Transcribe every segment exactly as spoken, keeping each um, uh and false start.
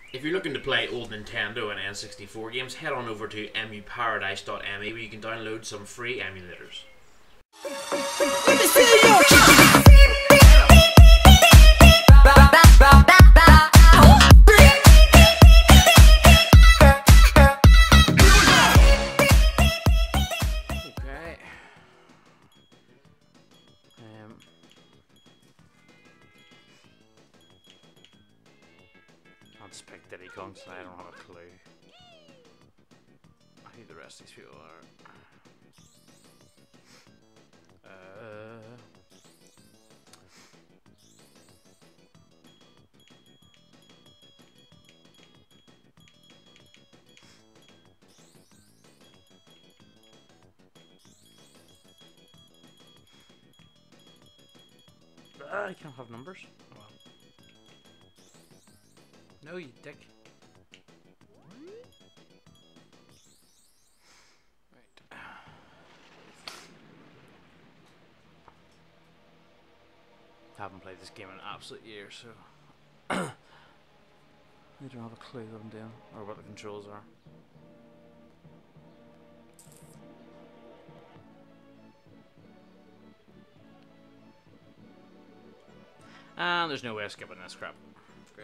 If you're looking to play old Nintendo and N sixty-four games, head on over to emu paradise dot m e where you can download some free emulators. Okay. Um. I'll just pick Diddy Kong, so I don't have a clue who the rest of these people are. Uh, I can't have numbers. Oh, well. No, you dick. Right. Haven't played this game in an absolute year, so I don't have a clue what I'm doing or what the controls are. And there's no way of skipping this crap. Great.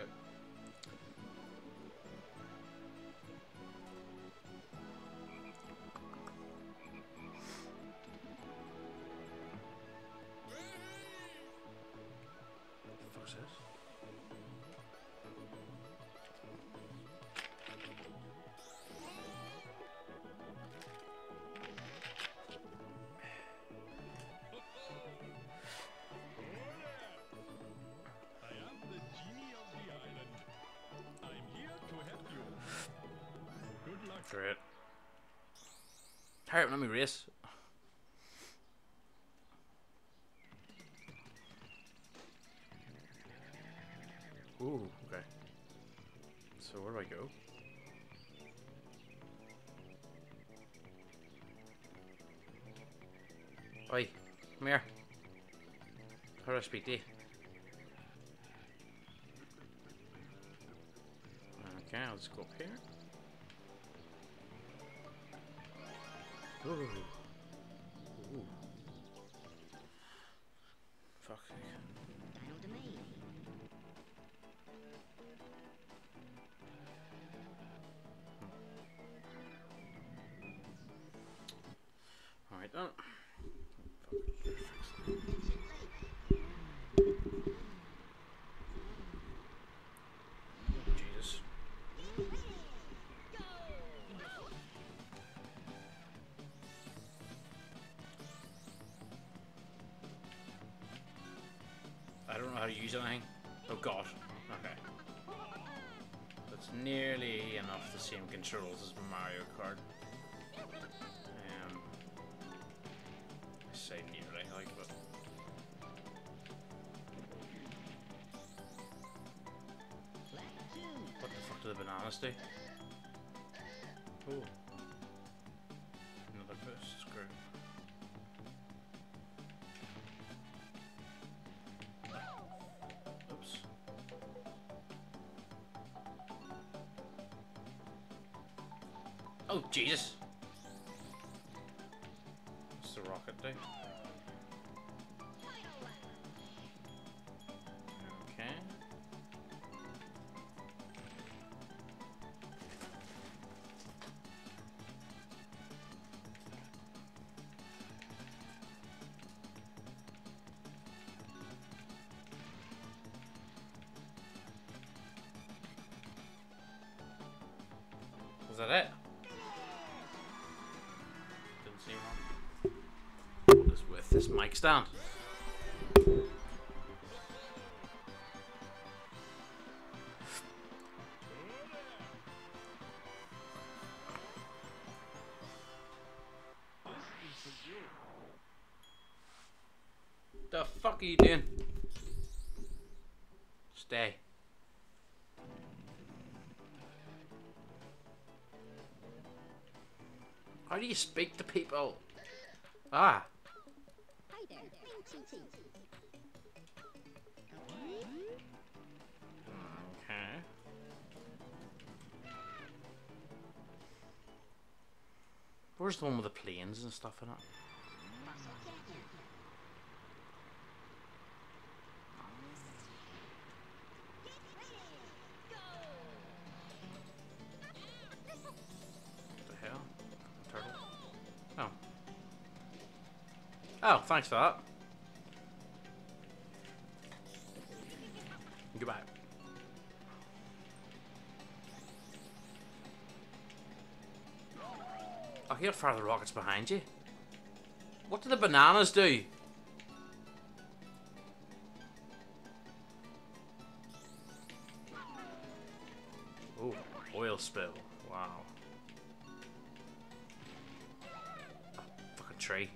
What the fuck's this? Great. Hurry up, let me race. Ooh, okay. So where do I go? Oi, come here. How do I speak to you? Okay, I'll just go up here. Ooh. Ooh. Fuck. Alright then. Jesus. I don't know how to use anything. Oh god. Okay. That's nearly enough the same controls as Mario Kart. Um, I say nearly, like, but what the fuck do the bananas do? Oh, another boost screw. Oops. Oh, Jesus! What's the rocket do? Okay. Is that it? Didn't see one. What is with this mic stand? The fuck are you doing? Stay. How do you speak to people? Ah. Hi there. Okay. Where's the one with the planes and stuff in it? What the hell? Turtle. Oh. Oh, thanks for that. Goodbye. Oh, here fire the rockets behind you. What do the bananas do? Oh, oil spill. Wow. Oh, fucking tree.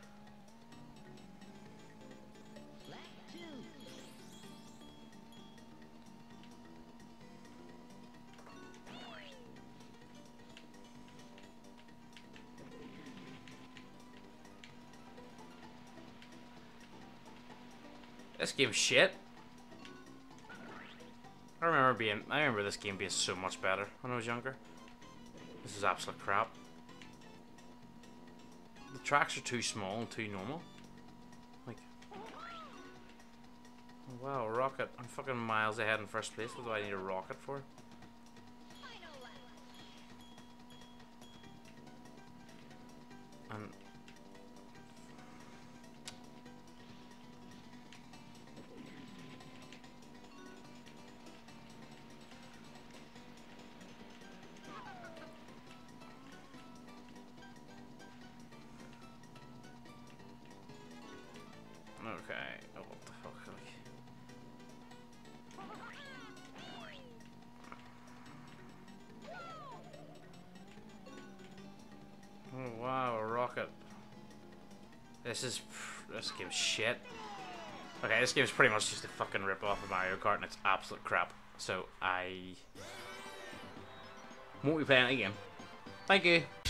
This game's shit. I remember being I remember this game being so much better when I was younger. This is absolute crap. The tracks are too small and too normal. Like, oh wow, a rocket. I'm fucking miles ahead in first place. What do I need a rocket for? And okay. Oh, what the fuck? Like... Oh wow, a rocket. This is this game's shit. Okay, this game's pretty much just a fucking rip off of Mario Kart, and it's absolute crap. So I won't be playing it again. Thank you.